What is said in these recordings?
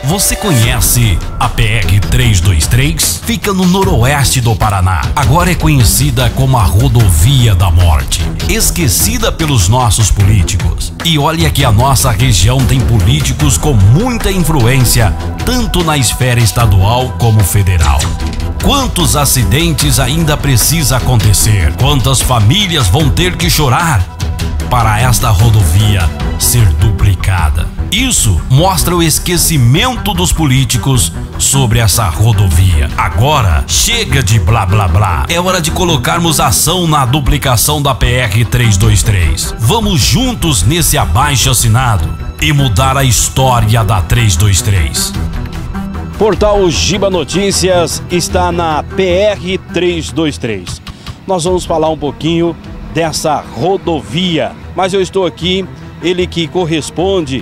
Você conhece a PR-323? Fica no noroeste do Paraná. Agora é conhecida como a Rodovia da Morte. Esquecida pelos nossos políticos. E olha que a nossa região tem políticos com muita influência, tanto na esfera estadual como federal. Quantos acidentes ainda precisa acontecer? Quantas famílias vão ter que chorar para esta rodovia ser duplicada? Isso mostra o esquecimento dos políticos sobre essa rodovia. Agora, chega de blá blá blá. É hora de colocarmos ação na duplicação da PR-323. Vamos juntos nesse abaixo-assinado e mudar a história da 323. Portal Giba Notícias está na PR-323. Nós vamos falar um pouquinho dessa rodovia, mas eu estou aqui, ele que corresponde,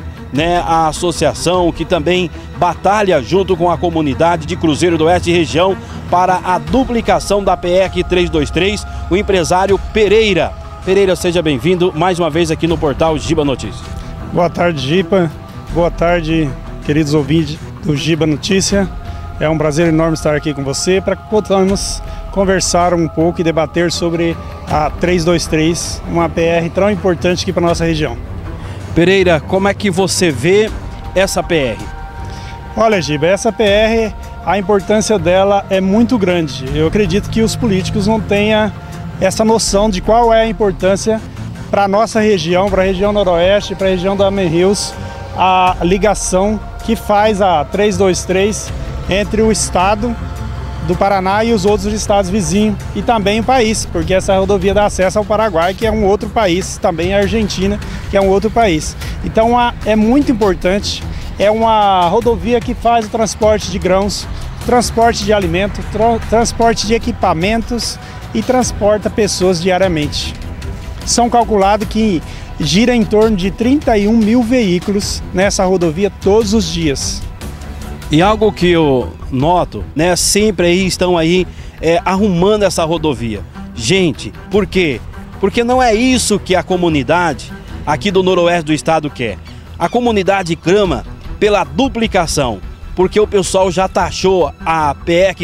a associação que também batalha junto com a comunidade de Cruzeiro do Oeste região para a duplicação da PR-323, o empresário Pereira. Pereira, seja bem-vindo mais uma vez aqui no Portal Giba Notícias. Boa tarde, Giba. Boa tarde, queridos ouvintes do Giba Notícia. É um prazer enorme estar aqui com você para que possamos conversar um pouco e debater sobre a 323, uma PR tão importante aqui para a nossa região. Pereira, como é que você vê essa PR? Olha, Giba, essa PR, a importância dela é muito grande. Eu acredito que os políticos não tenham essa noção de qual é a importância para a nossa região, para a região noroeste, para a região da Hills, a ligação que faz a 323 entre o estado do Paraná e os outros estados vizinhos e também o país, porque essa rodovia dá acesso ao Paraguai, que é um outro país, também a Argentina, que é um outro país. Então é muito importante, é uma rodovia que faz o transporte de grãos, transporte de alimento, transporte de equipamentos e transporta pessoas diariamente. São calculados que gira em torno de 31 mil veículos nessa rodovia todos os dias. E algo que eu noto, sempre aí estão aí arrumando essa rodovia. Gente, por quê? Porque não é isso que a comunidade aqui do noroeste do estado quer. A comunidade clama pela duplicação, porque o pessoal já taxou a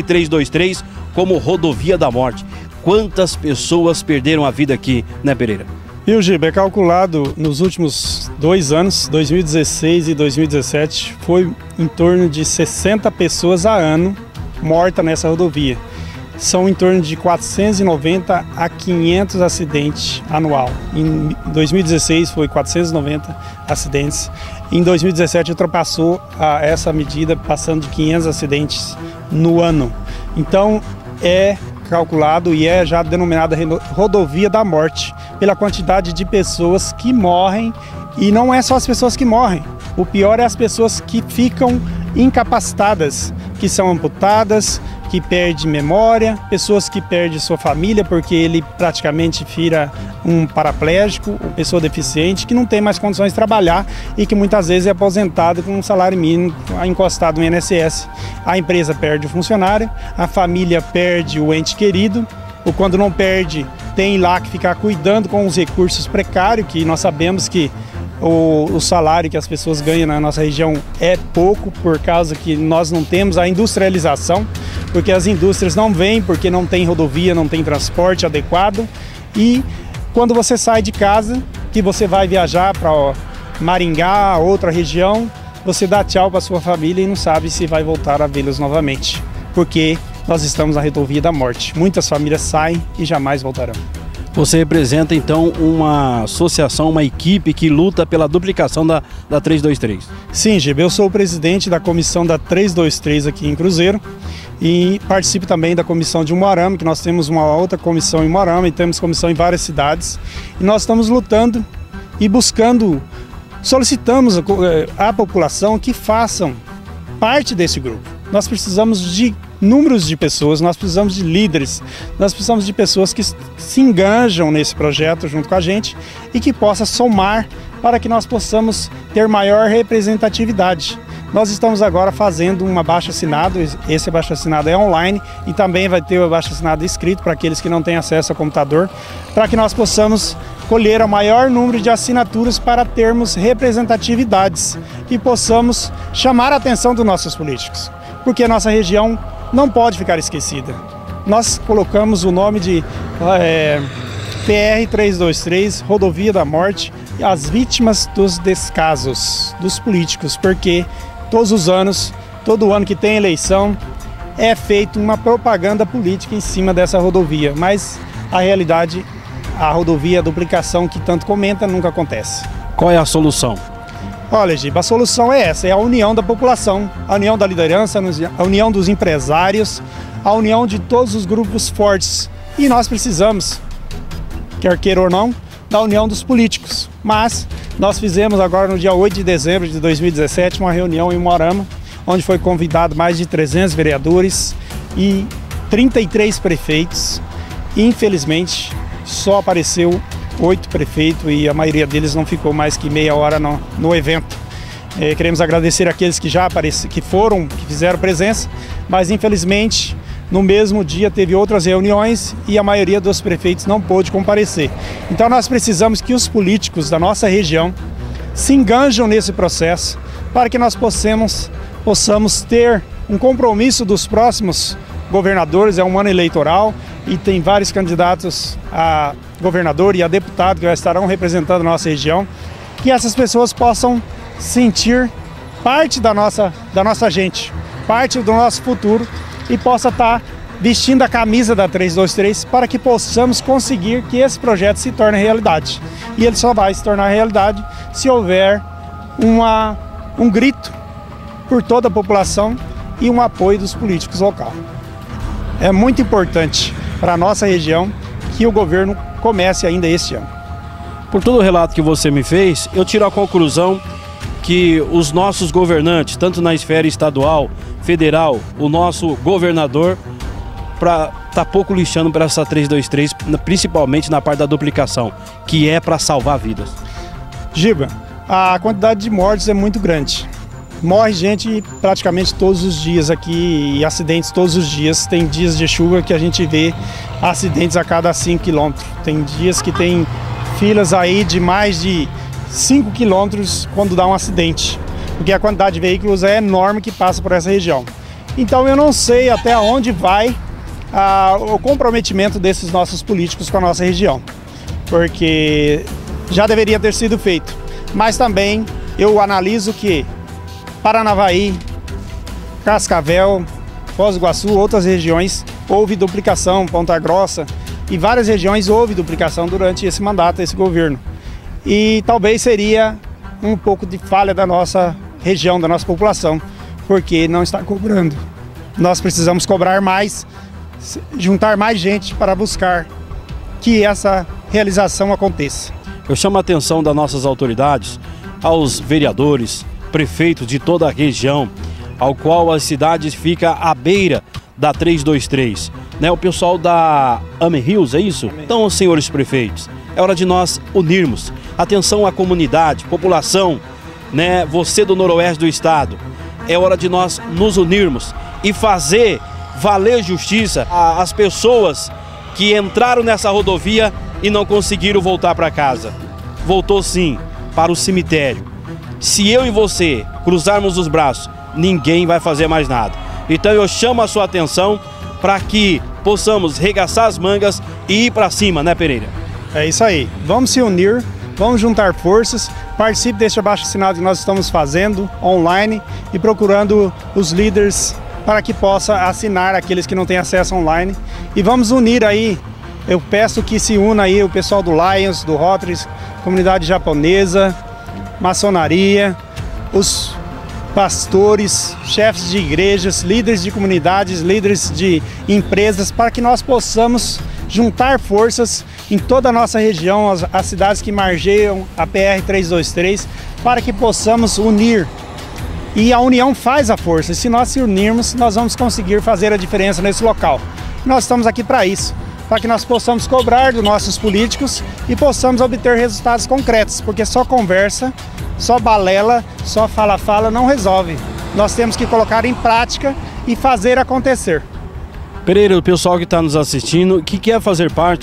PR-323 como rodovia da morte. Quantas pessoas perderam a vida aqui, Pereira? E o Giba, é calculado nos últimos 2 anos, 2016 e 2017, foi em torno de 60 pessoas a ano mortas nessa rodovia. São em torno de 490 a 500 acidentes anual. Em 2016 foi 490 acidentes. Em 2017 ultrapassou essa medida, passando de 500 acidentes no ano. Então é calculado e é já denominada rodovia da morte pela quantidade de pessoas que morrem, e não é só as pessoas que morrem, o pior é as pessoas que ficam incapacitadas, que são amputadas, que perdem memória, pessoas que perdem sua família porque ele praticamente vira um paraplégico, uma pessoa deficiente que não tem mais condições de trabalhar e que muitas vezes é aposentado com um salário mínimo encostado no INSS. A empresa perde o funcionário, a família perde o ente querido, ou quando não perde, tem lá que ficar cuidando com os recursos precários, que nós sabemos que o salário que as pessoas ganham na nossa região é pouco, por causa que nós não temos a industrialização, porque as indústrias não vêm, porque não tem rodovia, não tem transporte adequado. E quando você sai de casa, que você vai viajar para Maringá, outra região, você dá tchau para sua família e não sabe se vai voltar a vê-los novamente, porque nós estamos na rodovia da morte. Muitas famílias saem e jamais voltarão. Você representa então uma associação, uma equipe que luta pela duplicação da 323. Sim, Giba, eu sou o presidente da comissão da 323 aqui em Cruzeiro e participo também da comissão de Umuarama, que nós temos uma outra comissão em Umuarama e temos comissão em várias cidades. E nós estamos lutando e buscando, solicitamos à população que façam parte desse grupo. Nós precisamos de números de pessoas, nós precisamos de líderes, nós precisamos de pessoas que se engajam nesse projeto junto com a gente e que possa somar para que nós possamos ter maior representatividade. Nós estamos agora fazendo um abaixo-assinado, esse abaixo-assinado é online e também vai ter o abaixo-assinado escrito para aqueles que não têm acesso ao computador, para que nós possamos colher o maior número de assinaturas para termos representatividades e possamos chamar a atenção dos nossos políticos, porque a nossa região não pode ficar esquecida. Nós colocamos o nome de PR 323, Rodovia da Morte, as vítimas dos descasos dos políticos, porque todos os anos, todo ano que tem eleição, é feita uma propaganda política em cima dessa rodovia, mas a realidade, a rodovia, a duplicação que tanto comenta, nunca acontece. Qual é a solução? Olha, Giba, a solução é essa, é a união da população, a união da liderança, a união dos empresários, a união de todos os grupos fortes. E nós precisamos, quer queira ou não, da união dos políticos. Mas nós fizemos agora no dia 8 de dezembro de 2017 uma reunião em Moarama, onde foi convidado mais de 300 vereadores e 33 prefeitos. Infelizmente, só apareceu 8 prefeitos e a maioria deles não ficou mais que meia hora no evento. Queremos agradecer aqueles que já apareceram, que fizeram presença, mas infelizmente no mesmo dia teve outras reuniões e a maioria dos prefeitos não pôde comparecer. Então nós precisamos que os políticos da nossa região se enganjam nesse processo para que nós possamos ter um compromisso dos próximos governadores. É um ano eleitoral e tem vários candidatos a governador e a deputado que já estarão representando a nossa região, que essas pessoas possam sentir parte da nossa gente, parte do nosso futuro e possa estar vestindo a camisa da 323 para que possamos conseguir que esse projeto se torne realidade. E ele só vai se tornar realidade se houver um grito por toda a população e um apoio dos políticos locais. É muito importante para a nossa região que o governo comece ainda este ano. Por todo o relato que você me fez, eu tiro a conclusão que os nossos governantes, tanto na esfera estadual, federal, o nosso governador, tá pouco lixando para essa 323, principalmente na parte da duplicação, que é para salvar vidas. Giba, a quantidade de mortes é muito grande. Morre gente praticamente todos os dias aqui e acidentes todos os dias. Tem dias de chuva que a gente vê acidentes a cada 5 quilômetros. Tem dias que tem filas aí de mais de 5 quilômetros quando dá um acidente, porque a quantidade de veículos é enorme que passa por essa região. Então eu não sei até onde vai o comprometimento desses nossos políticos com a nossa região, porque já deveria ter sido feito. Mas também eu analiso que Paranavaí, Cascavel, Foz do Iguaçu, outras regiões, houve duplicação, Ponta Grossa, e várias regiões houve duplicação durante esse mandato, esse governo. E talvez seria um pouco de falha da nossa região, da nossa população, porque não está cobrando. Nós precisamos cobrar mais, juntar mais gente para buscar que essa realização aconteça. Eu chamo a atenção das nossas autoridades, aos vereadores, prefeitos de toda a região, ao qual as cidades ficam à beira da 323. O pessoal da AME-Rios, é isso? Então, senhores prefeitos, é hora de nós unirmos. Atenção à comunidade, população, você do noroeste do estado. É hora de nós nos unirmos e fazer valer justiça às pessoas que entraram nessa rodovia e não conseguiram voltar para casa. Voltou sim para o cemitério. Se eu e você cruzarmos os braços, ninguém vai fazer mais nada. Então eu chamo a sua atenção para que possamos regaçar as mangas e ir para cima, Pereira? É isso aí. Vamos se unir, vamos juntar forças, participe deste abaixo-assinado que nós estamos fazendo online e procurando os líderes para que possa assinar aqueles que não têm acesso online. E vamos unir aí, eu peço que se una aí o pessoal do Lions, do Rotary, comunidade japonesa, maçonaria, os pastores, chefes de igrejas, líderes de comunidades, líderes de empresas, para que nós possamos juntar forças em toda a nossa região, as cidades que margeiam a PR 323, para que possamos unir. E a união faz a força, e se nós se unirmos, nós vamos conseguir fazer a diferença nesse local. Nós estamos aqui para isso, para que nós possamos cobrar dos nossos políticos e possamos obter resultados concretos, porque só conversa, só balela, só fala-fala não resolve. Nós temos que colocar em prática e fazer acontecer. Pereira, o pessoal que está nos assistindo, que quer fazer parte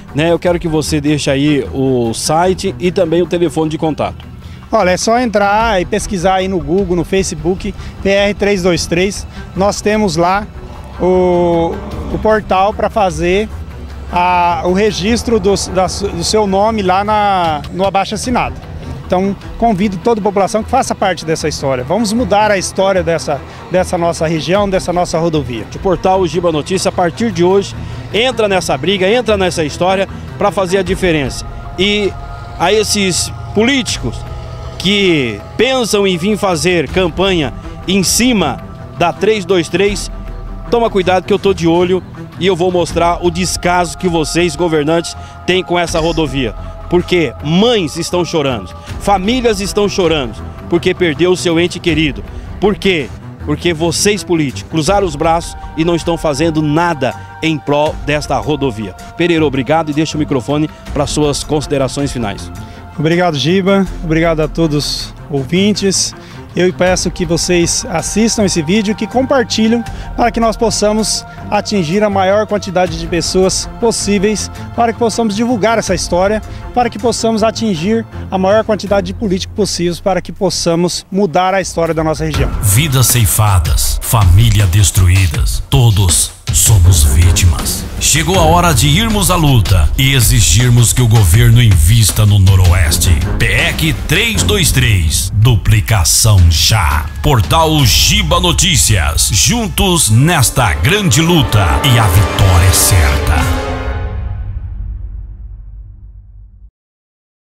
né? Eu quero que você deixe aí o site e também o telefone de contato. Olha, é só entrar e pesquisar aí no Google, no Facebook, PR323. Nós temos lá o portal para fazer o registro do seu nome lá no abaixo-assinado. Então, convido toda a população que faça parte dessa história. Vamos mudar a história dessa nossa região, dessa nossa rodovia. O portal Giba Notícia, a partir de hoje, entra nessa briga, entra nessa história para fazer a diferença. E a esses políticos que pensam em vir fazer campanha em cima da 323, toma cuidado que eu tô de olho e eu vou mostrar o descaso que vocês, governantes, têm com essa rodovia. Porque mães estão chorando, famílias estão chorando, porque perdeu o seu ente querido. Por quê? Porque vocês, políticos, cruzaram os braços e não estão fazendo nada em prol desta rodovia. Pereira, obrigado e deixa o microfone para suas considerações finais. Obrigado, Giba. Obrigado a todos os ouvintes. Eu peço que vocês assistam esse vídeo, que compartilhem para que nós possamos atingir a maior quantidade de pessoas possíveis, para que possamos divulgar essa história, para que possamos atingir a maior quantidade de políticos possíveis, para que possamos mudar a história da nossa região. Vidas ceifadas, família destruídas, todos somos vítimas. Chegou a hora de irmos à luta e exigirmos que o governo invista no Noroeste. PEC 323, duplicação já. Portal Giba Notícias, juntos nesta grande luta e a vitória é certa.